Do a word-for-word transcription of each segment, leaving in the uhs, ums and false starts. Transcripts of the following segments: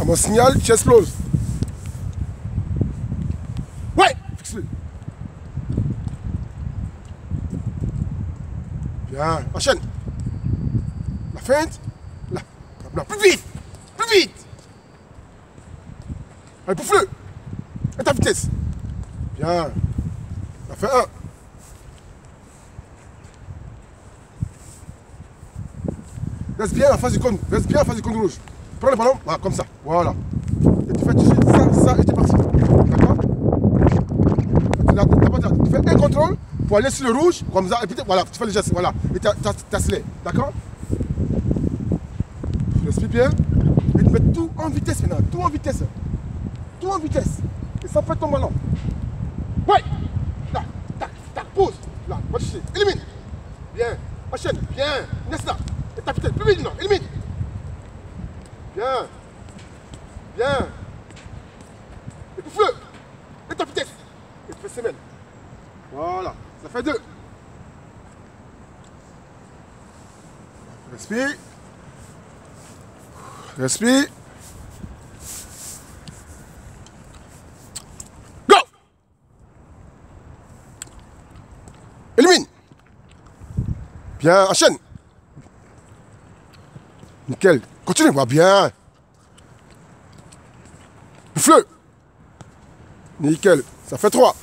mon signal, tu exploses. Ouais, fixe-le. Bien, enchaîne. La feinte. Là, là, plus vite. Plus vite. Allez, pouffe-le. Et ta vitesse. Bien. La fait un. Laisse bien la face du cône. Laisse bien la face du cône rouge. Prends le ballon. Voilà, comme ça. Voilà. Et tu fais tout de suite ça, ça et tu es parti. D'accord? Tu fais un contrôle pour aller sur le rouge. Comme ça. Et puis voilà, tu fais le geste. Voilà. Et tu accélères. D'accord? Respire bien. Et tu mets tout en vitesse maintenant. Tout en vitesse. Tout en vitesse. Et ça fait ton ballon. Ouais. Là. Tac. Tac. Pause. Là. Va chercher. Élimine. Bien. Enchaîne. Bien. Laisse là. Et ta vitesse. Plus vite maintenant. Élimine. Bien. Bien. Et pouffe-le. Et ta vitesse. Et tu fais semaine. Voilà. Ça fait deux. Respire. Respire. Go. Élimine. Bien, enchaîne. Nickel. Continue, va bien. Bouffe-le. Nickel. Ça fait trois.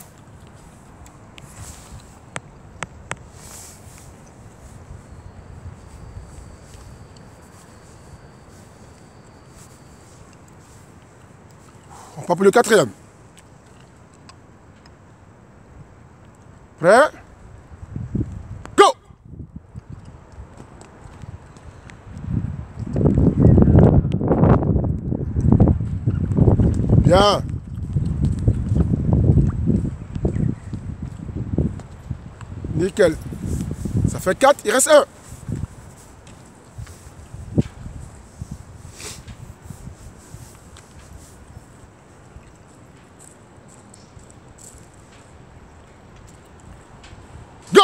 On part pour le quatrième. Prêt? Go! Bien. Nickel. Ça fait quatre, il reste un. Go!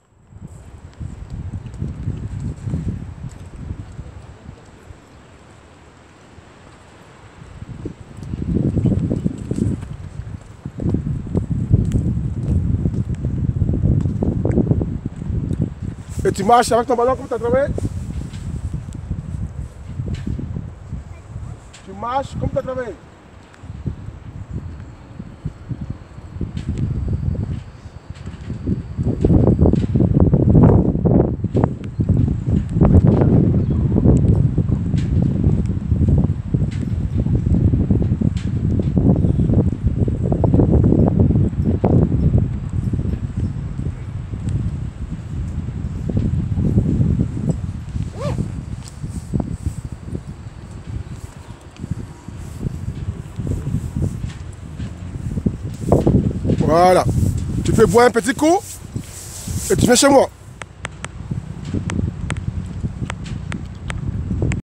Et tu marches avec ton ballon comme tu as travaillé. Tu marches comme tu as travaillé. Voilà. Tu fais boire un petit coup et tu viens chez moi.